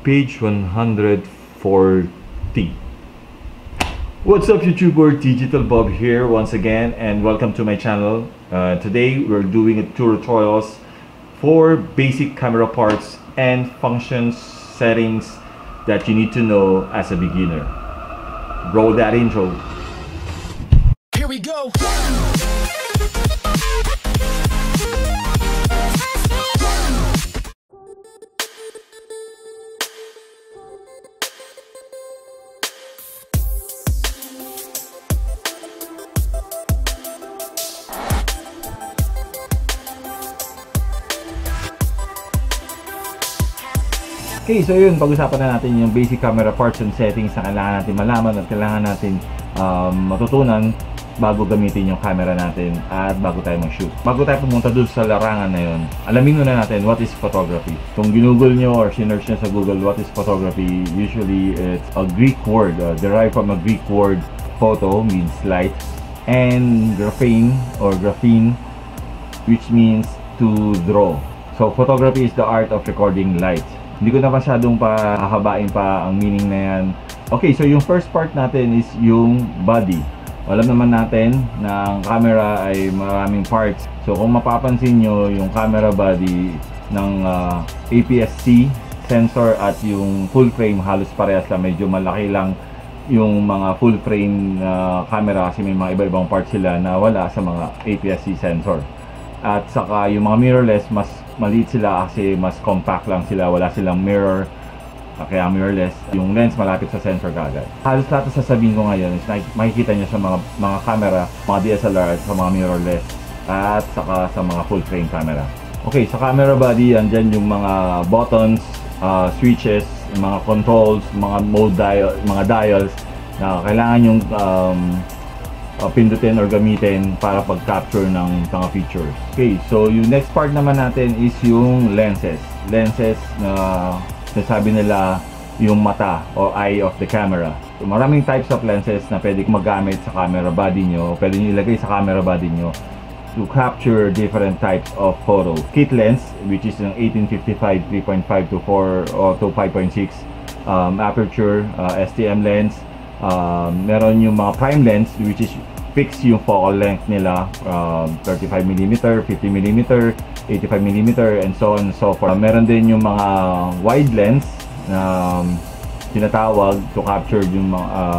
page 140. What's up YouTuber, Digital Bob here once again, and welcome to my channel. Today we're doing a tutorials for basic camera parts and functions settings that you need to know as a beginner. Roll that intro. Here we go. Okay, so yun, pag-usapan na natin yung basic camera parts and settings na kailangan natin malaman at kailangan natin matutunan bago gamitin yung camera natin at bago tayo mag-shoot. Bago tayo pumunta dun sa larangan na yun, alamin muna natin what is photography. Kung ginugol nyo or sinearch nyo sa Google what is photography, usually it's a Greek word, derived from a Greek word. Photo means light, and graphene which means to draw. So photography is the art of recording light. Hindi ko na masyadong hahabain pa ang meaning na yan. Okay, so yung first part natin is yung body. Alam naman natin na ang camera ay maraming parts. So kung mapapansin nyo, yung camera body ng APS-C sensor at yung full frame halos parehas lang. Medyo malaki lang yung mga full frame camera kasi may mga iba-ibang parts sila na wala sa mga APS-C sensor. At saka yung mga mirrorless, mas maliit sila kasi mas compact lang sila, wala silang mirror, kaya mirrorless. Yung lens malapit sa sensor kagad. Halos lahat na sasabihin ko ngayon is makikita nyo sa mga camera, mga DSLR at sa mga mirrorless at saka sa mga full frame camera. Okay, sa camera body, andyan yung mga buttons, switches, mga controls, mga mode mga dials na kailangan yung pindutin or gamitin para pag-capture ng mga features. Okay, so yung next part naman natin is yung lenses. Lenses na sasabi nila yung mata o eye of the camera. So, maraming types of lenses na pwede magamit sa camera body nyo, pwede nyo ilagay sa camera body nyo to capture different types of photo. Kit lens, which is yung 1855 3.5 to 4 or to 5.6 aperture, STM lens. Meron yung mga prime lens which is fixed yung focal length nila, 35mm, 50mm, 85mm and so on and so forth. Meron din yung mga wide lens na tinatawag to capture yung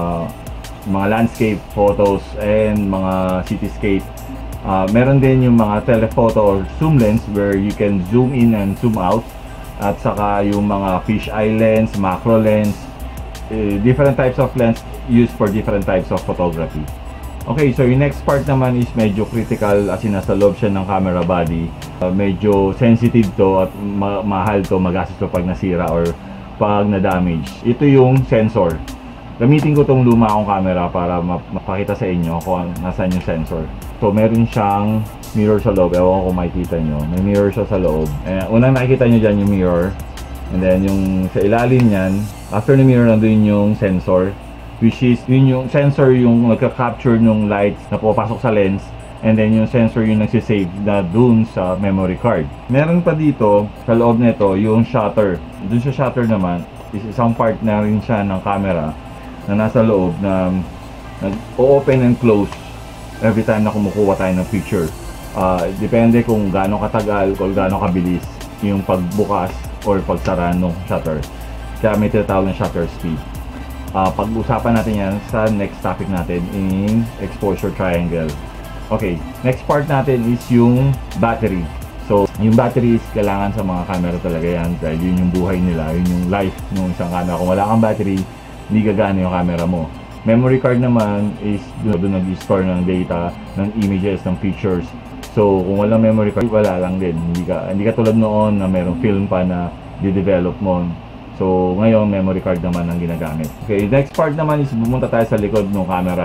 mga landscape photos and mga cityscape. Meron din yung mga telephoto or zoom lens where you can zoom in and zoom out, at saka yung mga fish eye lens, macro lens, different types of lens used for different types of photography. Okay, so yung next part naman is medyo critical kasi nasa loob siya ng camera body. Medyo sensitive to at mahal to, magastos to pag nasira or pag na-damage. Ito yung sensor. Gamitin ko tong luma akong camera para mapakita sa inyo kung nasaan yung sensor. So meron siyang mirror sa loob, ewan ko kung makikita nyo. May mirror siya sa loob. Unang nakikita nyo dyan yung mirror. And then yung sa ilalim niyan, after the mirror, nandun yung sensor, which is yun yung sensor yung nagka-capture ng lights na pupasok sa lens, and then yung sensor yung nagsisave na dun sa memory card. Meron pa dito sa loob nito yung shutter. Dun sa shutter naman is isang part na rin siya ng camera na nasa loob na nag-open and close every time na kumukuha tayo ng picture. Depende kung gaano katagal o gaano kabilis yung pagbukas or pagsara ng shutter. Kaya may tinatawag ng shutter speed. Pag-usapan natin yan sa next topic natin in exposure triangle. Okay, next part natin is yung battery. So, yung battery is kailangan sa mga camera talaga yan dahil yun yung buhay nila, yun yung life ng isang camera. Kung wala kang battery, hindi gagana yung camera mo. Memory card naman is doon nag-store ng data, ng images, ng pictures. So, kung walang memory card, wala lang din. Hindi ka tulad noon na mayroong film pa na di-develop mo. So, ngayon, memory card naman ang ginagamit. Okay, next part naman is bumunta tayo sa likod ng camera.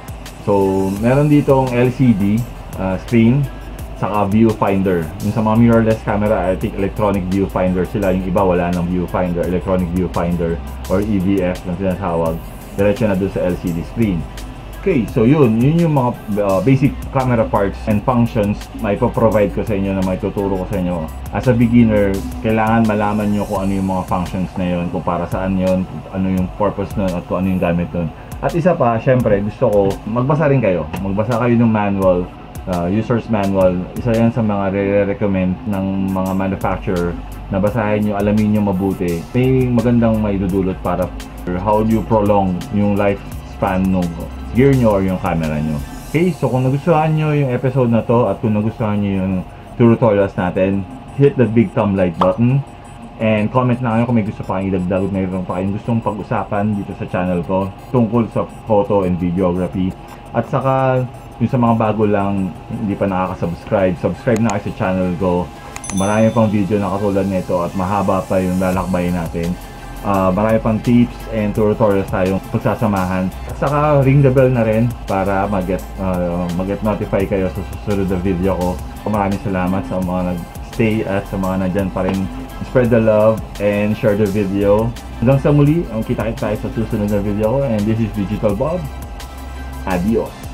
So, meron ditong LCD screen, saka viewfinder. Yung sa mga mirrorless camera, I think electronic viewfinder sila. Yung iba, wala ng viewfinder, electronic viewfinder or EVF na tinatawag. Diretso na doon sa LCD screen. Okay. Okay, so yun yung mga basic camera parts and functions na ipoprovide ko sa inyo, na may tuturo ko sa inyo. As a beginner, kailangan malaman nyo kung ano yung mga functions na yun, kung para saan yun, ano yung purpose nun, at kung ano yung gamit nun. At isa pa, syempre, gusto ko magbasa rin kayo. Magbasa kayo ng manual, user's manual. Isa yan sa mga re-recommend ng mga manufacturer na basahin nyo, alamin nyo mabuti. May magandang maidudulot para how do you prolong yung lifespan ng gear nyo or yung camera nyo. Okay, so kung nagustuhan nyo yung episode na to at kung nagustuhan nyo yung tutorials natin, hit the big thumb like button and comment na kayo kung may gusto pa kayong idagdag, mayroon pa kayong gustong pag-usapan dito sa channel ko tungkol sa photo and videography. At saka yung sa mga bago lang hindi pa nakaka-subscribe, subscribe na kayo sa channel ko. Marami pang video na katulad nito at mahaba pa yung lalakbayin natin. Marami pang tips and tutorials tayong pagsasamahan. At saka ring the bell na rin para mag-get notify kayo sa susunod na video ko. Maraming salamat sa mga nag-stay at sa mga nandyan pa rin. Spread the love and share the video. Hanggang sa muli, kita-kita tayo sa susunod na video ko. And this is Digital Bob. Adios!